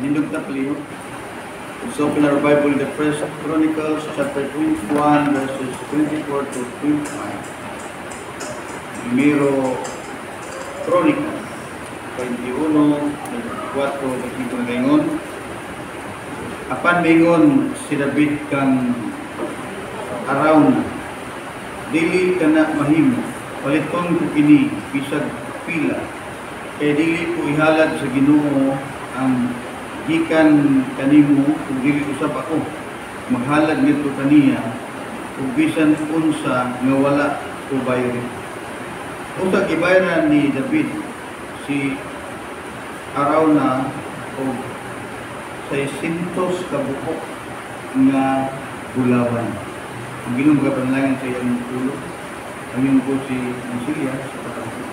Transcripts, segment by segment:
Nindog na paliho. Let's open our Bible in the First Chronicles chapter 21 verses 24 to 25. Primero Crónica 21, 24, versículo ngayon. Apan mingon si David kang Arauna, dili kana mahimo, paliton ko kini bisag pila, kay dili ko ihalad sa Ginoo ang gikan kanimo kung dili usab ako maghalad nito kaniya kung bisan unsa nga wala ko bayri. Usa gibayran ni David si Arauna o 600 ka buok nga bulawan. Ang Ginoo magapanalangin sa iyang ulo. Amin po si Monsilia sa patangko.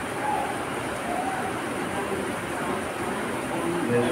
Yes.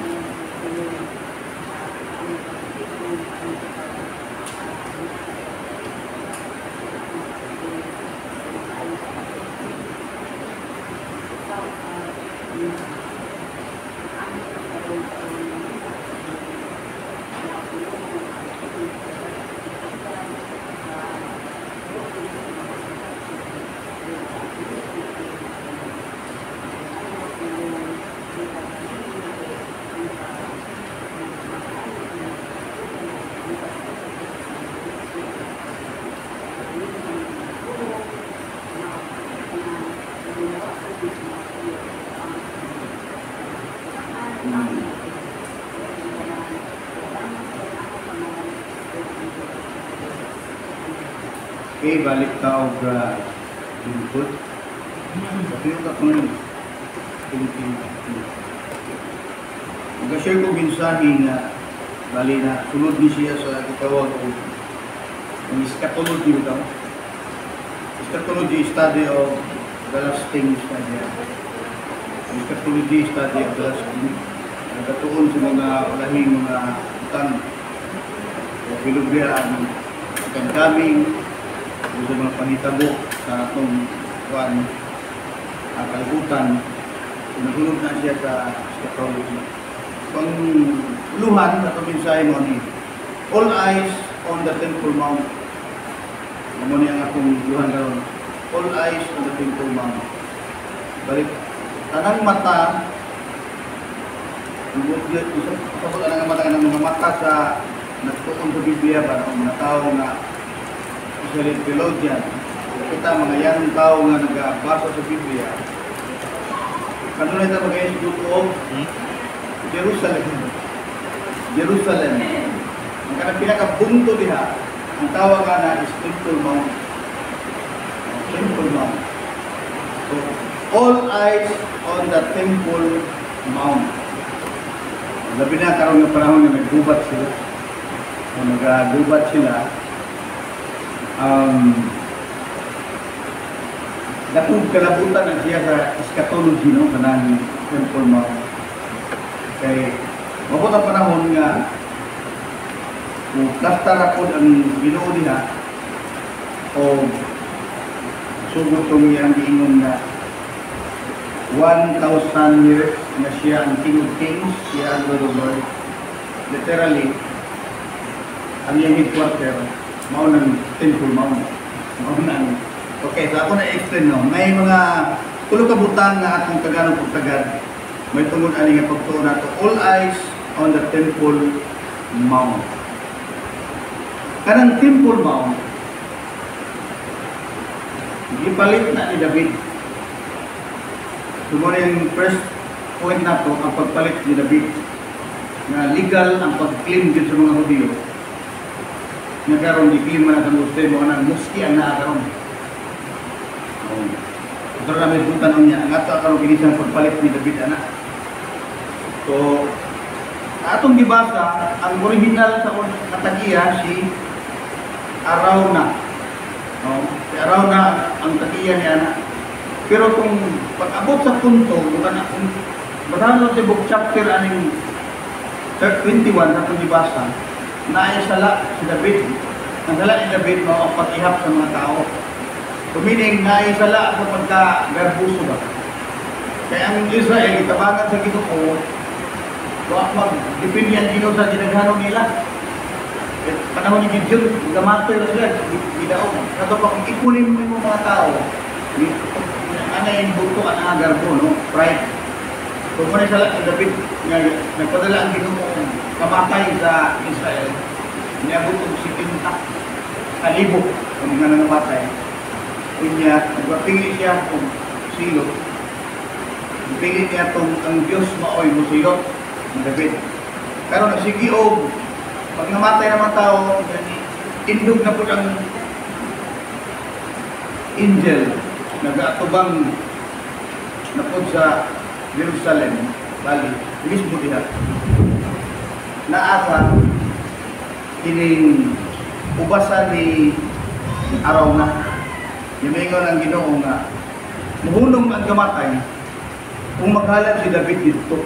Okay, balik ka og lingkod. Kapag ka kung mag-share ko mensahe nga bali na sunod ni siya sa itawag o ang eschatology daw. Eschatology study of the last things na niya. Eschatology study of the last things. Nagkatuon sa mga ulahing mga utang o bilugraan ang daming sa mga panitabo sa atong kalibutan. Nahulog na siya sa eschatology. Pang luhan na paminsay mo ni all eyes on the Temple Mount. Ano niya ang akong luhan karon. All eyes on the Temple Mount. Balik tanang mata kapag ang mata ng mga mata sa nagtuon sa Biblia para ang mga tao na Israeli theologian, kita mga yan tao nga nagbasa sa Biblia. Kanunay ito mag-ayos of Jerusalem. Jerusalem. Ang kanang pinakabunto diha, ang tawag nga na is Temple Mount. Temple Mount. So, all eyes on the Temple Mount. Labi na karoon ng panahon na naggubat sila. Kung naggubat sila, datong kalabutan ang siya sa eschatology, no? Kanang Temple Mount. Kaya, mabot ang panahon nga kung kastarapod ang Ginoo niya o sugod itong iyang giingon na 1,000 years na siya ang King of Kings, siya ang Lord of Lords. Literally, ang iyang headquarter mao ng Temple Mount. Mao nang okay, so ako na-explain no. May mga tulo ka butang na atong Tagalog ug Tagad. May tungod ani nga pagtuon nato all eyes on the Temple Mount. Kanang Temple Mount gipalit na ni David. Sumuna yung first point nato ang pagpalit ni David na legal ang pag-claim din sa mga Hudyo. Nagkaroon di claim man ang Muslim mo anang muski ang naakaroon. Ito na may punta niya. Ang ato akaroon kinisang pagpalit ni David anak. So, atong gibasa, ang original sa katagiya si Arauna. Si Arauna ang tagiya ni anak. Pero kung pag-abot sa punto, kung basahan sa book chapter aning 21 atong gibasa, naisala si David. Ang sala ni David makapatihap sa mga tao. Meaning, naisala sa pagka-garbuso ba. Kaya ang Israel, itabangan sa Ginoo, Wa mag-depende ang Ginoo sa ginagano nila. Panahon ni Gideon, gamatay na sila, gidaon. Kato pa kung ipunin mo yung mga tao, ano yung buto ang agar ko, no? Pride. Kung pa rin sa David, nagpadala ang Ginoo kamatay sa Israel, niabot ko si Pinta, kalibo, kung mga nangamatay. Kanya, nagpapili siya kung silot. Pili niya itong ang Diyos maoy mo silot, ng David. Pero nagsigi o, pag namatay naman tao, indog na po ang angel, nag-atubang na po sa Jerusalem, bali, mismo diha. Naasa, kining ubasan ni araw na, yumingon ang Ginoo nga, muhunong ang gamatay, kung maghalag si David dito.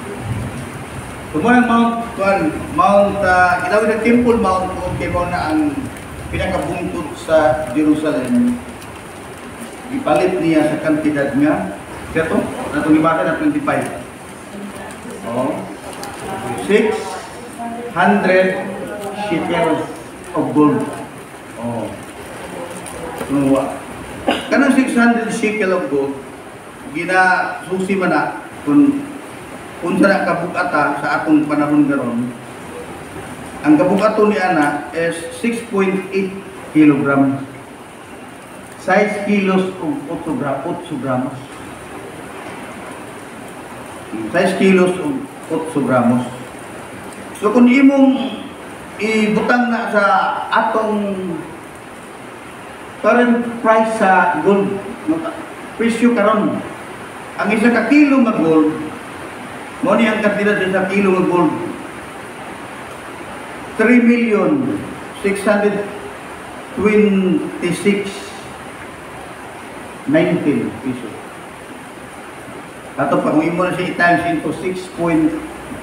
Kung Mount, ilawin na Temple Mount, kung mo na ang pinakabungtod sa Jerusalem, ipalit niya sa kantidad niya, ito, natong ibaka na 25. Oh, 600 shekels of gold. Oh, kanang 600 shekel of gold, ginasusi man na, kung sa kabukata sa atong panahon garon, ang kabukato ni Ana is 6.8 kilogram. 6 kilos o 8 gramos. 6 kilos o 8 gramos. So kung imong ibutang na sa atong current price sa gold, presyo karon, ang isa ka kilo ng gold, mo niyang kantidad sa kilo ng gold, 3,626,19 pesos. Ato pa, kung imo na siya i-times into 6.8,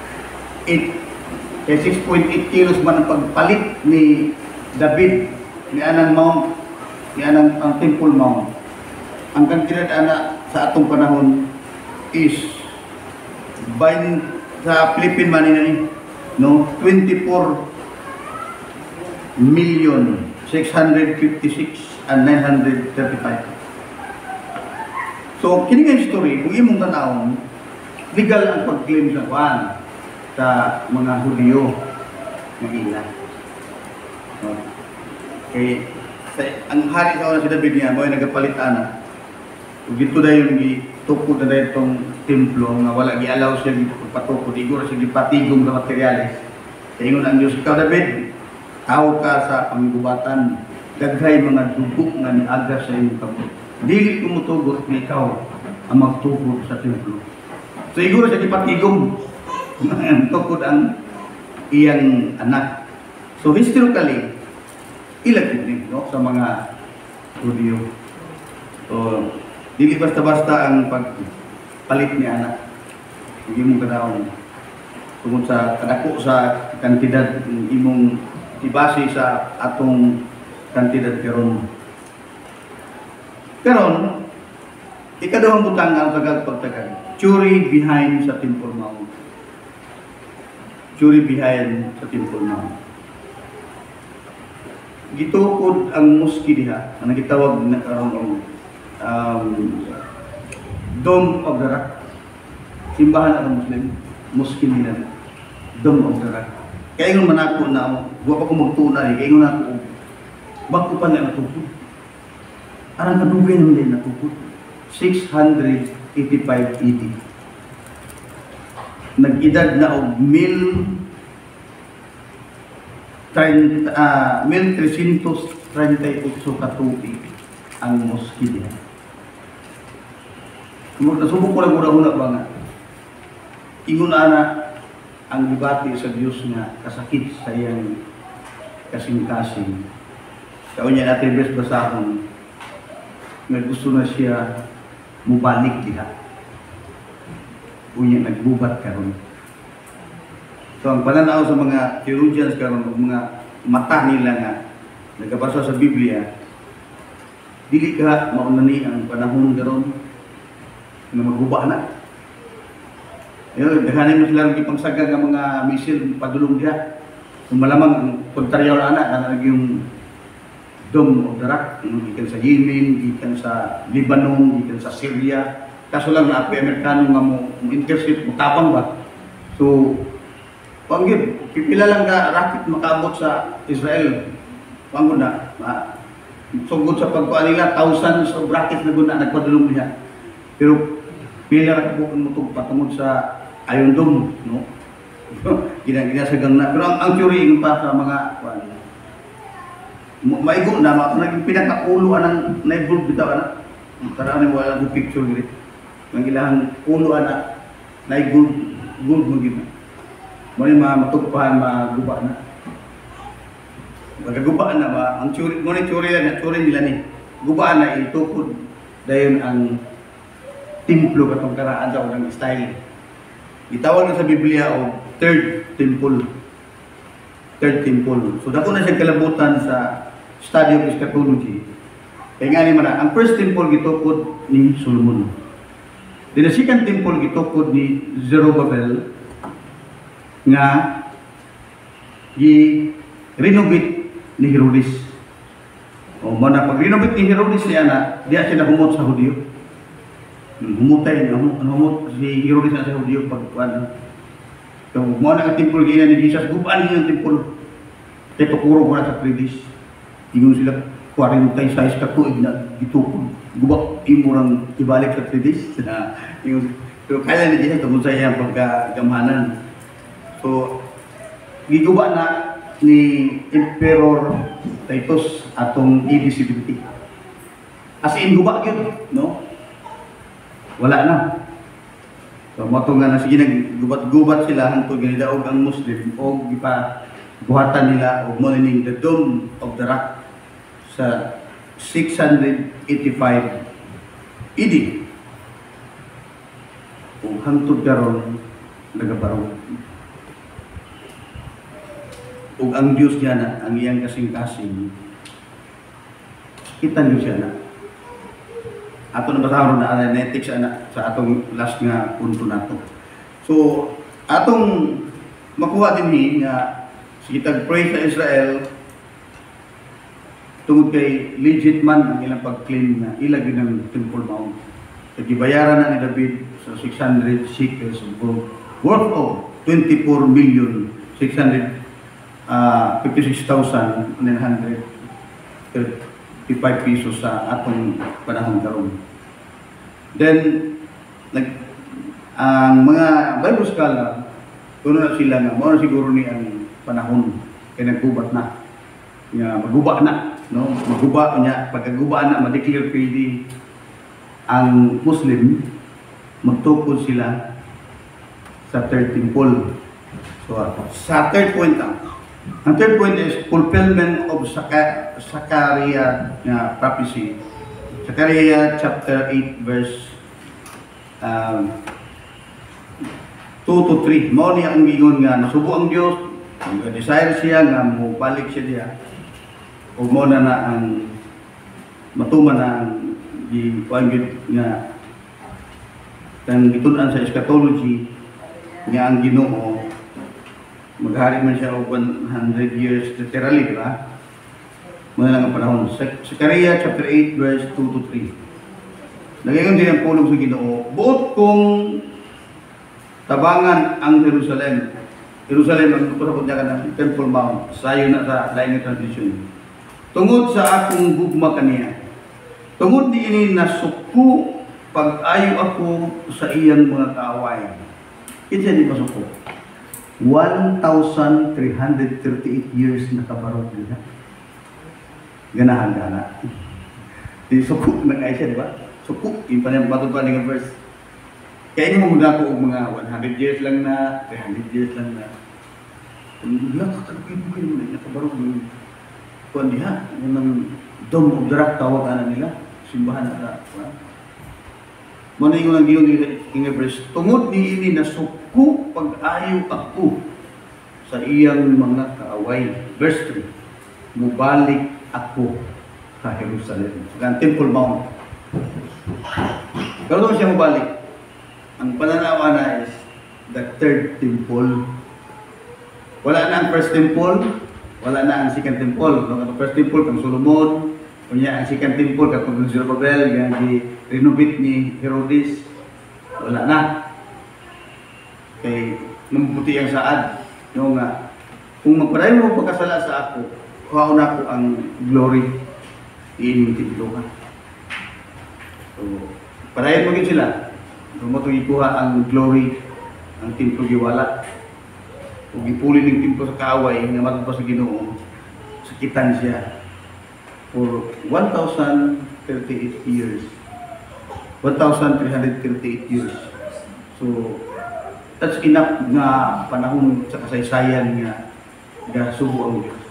kaya 6.8 kilos man ang pagpalit ni David, ni Anang Mount, ni Anang ang Temple Mount. Ang kantidad ana sa atong panahon is sa Philippine money na ni, no, 24,656,935. So, kini nga history, kung imong tanawon, legal ang pag-claim sa kuan sa mga Hudyo Manila. No? Okay, ang hari sa una si David niya, mo ay nagapalit ana. Ug dito dayon gitukod na dayon itong templo nga wala gialaw siya patukod, igor siya gipatigong na materyales. Kaya ang Diyos, ikaw David, tao ka sa pamigubatan, daghay mga dugok nga niaga sa iyong kabut. Dili kumutugot na ikaw ang magtukod sa templo. So igor siya gipatigong, tukod ang iyang anak. So historically, ilagid din, no, sa mga Hudyo. So, dili basta-basta ang pagpalit ni anak. Hindi mong kadaon. Tungkol sa kadako sa kantidad imong ibase sa atong kantidad karon. Karon, ikaduhang butang ang pagtagad. Churi behind sa Temple Mount. Churi behind sa Temple Mount. Gitukod ang mosque diha, ang nagitawag na karon Dome of the Rock. Simbahan ng Muslim, mosque nila, Dome of the Rock. Kaya yung manako na, huwag ako magtunay, kaya yung nako, bako pa na natukod. Arang kadugay naman din natukod. 685 AD. Nag-edad na og 1,338 katuig ang mosque niya. Nasubok ko lang una-una ba nga, ingon ana ang debate sa Diyos nga kasakit sa iyang kasing-kasing. Kaon niya natin basahon nga gusto na siya mubalik diha. Unya nagbubat karon. So ang pananaw sa mga theologians karon, mga mata nila nga nagabasa sa Biblia, dili ka maunani ang panahon karon na magguba na. Ayun, daghanin mo sila rin ipangsagag ng mga misil padulong diha. Kung malamang ang kontraryaw na anak, na yung Dome of the Rock, gikan sa Yemen, gikan sa Lebanon, gikan sa Syria. Kaso lang na Amerikano nga mo intercept, mo tabang ba? So, panggil, pipila lang ka rocket makabot sa Israel. Panggil na, sugod sa pagkuhan nila, thousands of rockets na guna nagpadulong niya. Pero, pila lang ka mo patungod sa Iron Dome, no? Ginasagang na. Pero ang theory yung pa sa mga maigo na, naging pinakauloan ng na-evolve bitaw na. Karaan na wala ng picture gini. Ang ilang uloan na na-evolve mo gini. Muna matugpahan, maguba na. Magagubaan na ba? Ang theory, muna theory nila ni. Gubaan na itukod dahil ang templo katong karaan sa unang style. Itawag na sa Biblia o Third Temple. Third Temple. So dako na siya kalabutan sa study of eschatology. Kaya nga ni mana, ang first temple gitukod ni Solomon. Then the second temple gitukod ni Zerubbabel nga gi-renovate ni Herodes. O mana pag renovate ni Herodes niya na, diya siya nahumot sa Hudyo. Humutay niya, humot si Herodes na sa Hudyo pagkuhan. So, mga naka-temple gina ni Jesus, gubaan niya yung temple. Kaya tukuro ko na sa Predis. Ingon sila 46 katuig na gitukod. Gubak imurang ibalik sa Predis. Pero kaya ni Jesus, tungkol sa iyang pagkagamhanan. So, giguba na ni Emperor Titus atong AD 70. As in, guba yun, no? Wala na. So, mato nga na sige, naggubat-gubat sila hangtod ganidaog ang Muslim o buhatan nila o monining the Dome of the Rock sa 685 AD. O hangtod karon nagabarog. O ang Diyos niya na, ang iyang kasing-kasing, kita niyo siya na. Ato na basahon na analytics sa atong last nga punto nato. So, atong makuha din nga sikitag pray sa Israel tungod kay legit man ang ilang pag-claim na ilag yun ng Temple Mount. Nagibayaran na ni David sa 600 shekels of gold worth of 24,656,935 pesos sa atong panahon karon. Then, ang mga Bible scholar, kuno na sila nga, mao na siguro ni ang panahon kay naggubat na. Nga maguba na, no? Maguba niya, pagkaguba na, ma-declare pwede ang Muslim, magtukod sila sa third temple. So, sa third point ang third point is fulfillment of Zechariah prophecy. Zechariah chapter 8 verse 2 to 3. Mao ni ang giingon nga nasubo ang Dios, desire siya nga mobalik siya diha. O mo na ang matuman na ang gipanggit nga kang gitun-an sa eschatology nga ang Ginoo maghari man siya og 100 years literally, di ba? Muna lang ang panahon. Zechariah chapter 8 verse 2 to 3. Nagayon din ang pulong sa Ginoo. Buot kong tabangan ang Jerusalem. Jerusalem ang tuturapod niya ka ng Temple Mount. Sayo na sa lain ng transition. Tungod sa akong gugma kaniya. Tungod di ini nasuko pag-ayo ako sa iyang mga kaaway. Ito di pasuko. 1,338 years nakabarog nila. Ganahan-gana. Di sukuk na kaya siya, di ba? Sukuk, yung patutupad ng verse. Kaya hindi mo muna ko mga 100 years lang na, 300 years lang na. Kung nakakagpipigil mo na, nakabarog yung kuwan diha. Yung Dome of the Rock, tawag na nila. Simbahan na ka. Muna yung ang giyong verse. Tungod ni ini na suko pag-ayo ako sa iyang mga kaaway. Verse 3. Mubalik ako sa Jerusalem. Sa Temple Mount. Pero doon siya mubalik. Ang pananawa na is the third temple. Wala na ang first temple, wala na ang second temple. Ang first temple kang Solomon, kunya ang second temple katong Zerubbabel nga gi-renovate ni Herodes. Wala na. Kay nambuti ang saad no nga kung magpadayon mo pagkasala sa ako, kuhaon ako ang glory iining templo ka. So, padayon mo gid sila. Kung mo ikuha ang glory ang templo giwala. Kung gipuli ng templo sa kaaway nga matod pa sa Ginoo, sakitan siya for 1,038 years. 1,338 years. So, that's enough nga panahon sa kasaysayan nga subo ang Diyos.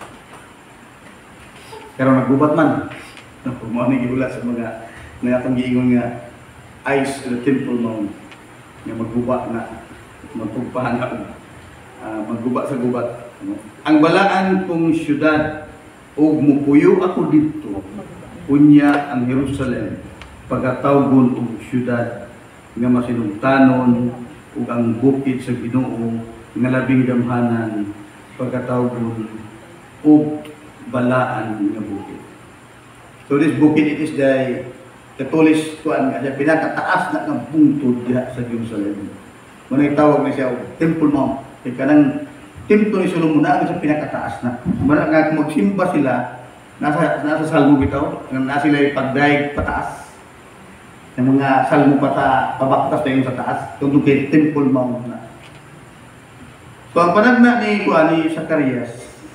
Pero naggubat man. Kung mo nagigula sa mga atong giingon nga ice the temple mount nga magguba na magpugpahan na magguba sa gubat. Ang balaan kong syudad ug mupuyo ako dito unya ang Jerusalem pagkatawgon og syudad nga masinugtanon ug ang bukid sa Ginoo nga labing gamhanan pagkatawgon og balaan nga bukid. So this bukid it is the Katolis kuan nga pinakataas na ng bungtod diha sa Jerusalem. Manay tawag na siya Temple Mount. Kaya kanang templo ni Solomon na sa pinakataas na. Mara nga kung magsimba sila nasa salmo bitaw, nasa sila pagdaig pataas. Yung mga salmo pabaktas na yung sa taas, tungkol kay Temple Mount na. So ang panagna ni Zacarias,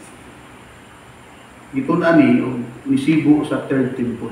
gitunan ni Sibo sa third temple.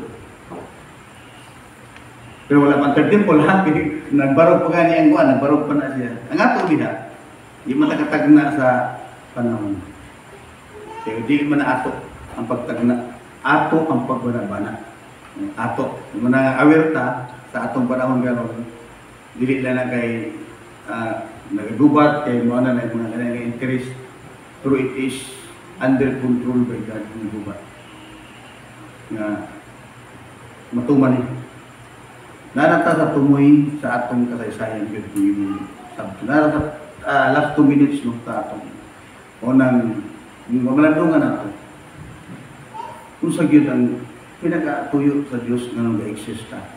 Pero wala pang third temple ha, nagbarog pa gani ang nagbarog pa na siya. Ang ato diha, di man nakatagna sa panahon. Pero di man ato ang pagtagna, ato ang pagbanabana. Ato, muna aware ta sa atong panahon garon. Dili na kay nagagubat kay mo na mga kanang interest, pero it is under control by God ng gubat. Nga matuman ni. Narata sa tumoy sa atong kasaysayan gyud yung sabto. Narata last 2 minutes no ta atong unang malandungan nato. Kung sa gyud ang pinaka-tuyo sa Dios nga nang ga-exist ta.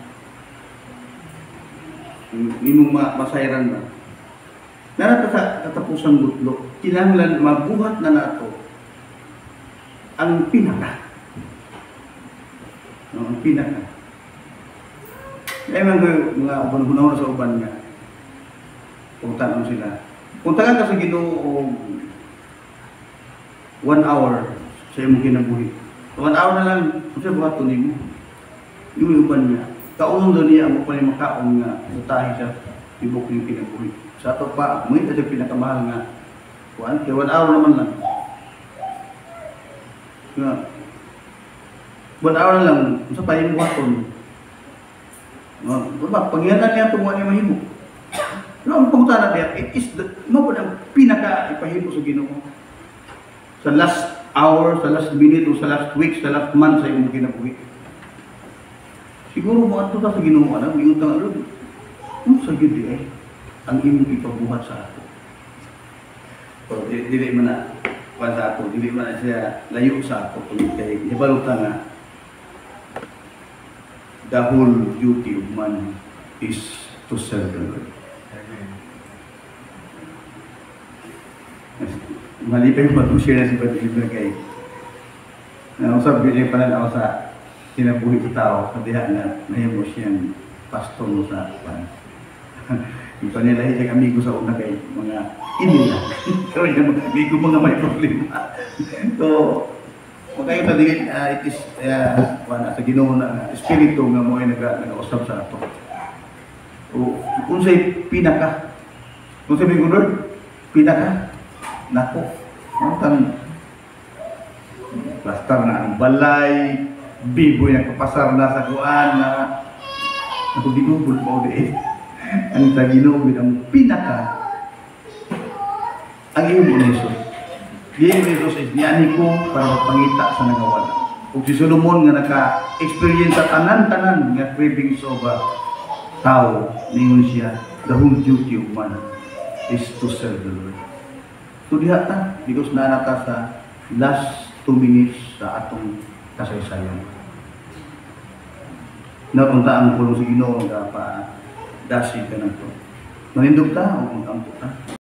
Imong masayran ba? Narata sa katapusang gutlo, kinahanglan mabuhat na nato ang pinaka. No, ang pinaka. Kaya mga uban-uban sa uban nga, puntaan mo sila. Puntaan ka sa Ginoo 1 hour sa imong kinabuhi. 1 hour na lang, kasi buhaton mo. Yung uban niya. Kaunong doon niya, ang mukha makaon nga, sutahin siya, ibok yung kinabuhi. Sa ito pa, may ito pinakamahal nga. Kaya 1 hour naman lang. 1 hour na lang, sa pa yung buhaton. Pagyanan niya tumuha niya mahimo. Pero ang pagkutana niya, it is the pinaka-ipahimo sa Ginoo. Sa last hour, sa last minute, o sa last week, sa last month, sa iyong kinabuhi. Siguro mo ato sa Ginoo, alam, yung utang alod. Kung sa gindi ang imong ipabuhat sa ato. So, dili man na, sa ato, dili man na siya layo sa ato. Kaya, ibaluta nga, the whole duty of man is to serve the Lord. Mali pa yung pag-share na si Padre kay nausap niya pa ako sa sinabuhi sa tao sa diha na nahimo siyang pastor mo sa pan. Yung panilahi siyang amigo sa una kay mga inila. Pero yung mga amigo mga may problema. So, kaya pa din, it is, sa Ginoo na espiritu nga mo ay nag-usap sa ato. O, kung sa'y pinaka, kung sa'y may Lord, pinaka, nako. Ang plastar na ang balay, biboy na kapasar na sa kuan na ako ginubol mo di ang sa Ginoo ang pinaka, ang iyong Jesus. Diyan ni Jesus is niyani ko para magpangita sa nagawala. Kung si Solomon nga naka-experience sa tanan-tanan nga cravings of tao, ningon siya, the whole duty of man is to serve the Lord. So diha ta, because naanata sa last 2 minutes sa atong kasaysayan. Napunta ang pulong si Ginoo nga pa dasig ka na to. Manindog ta o magkampo ta?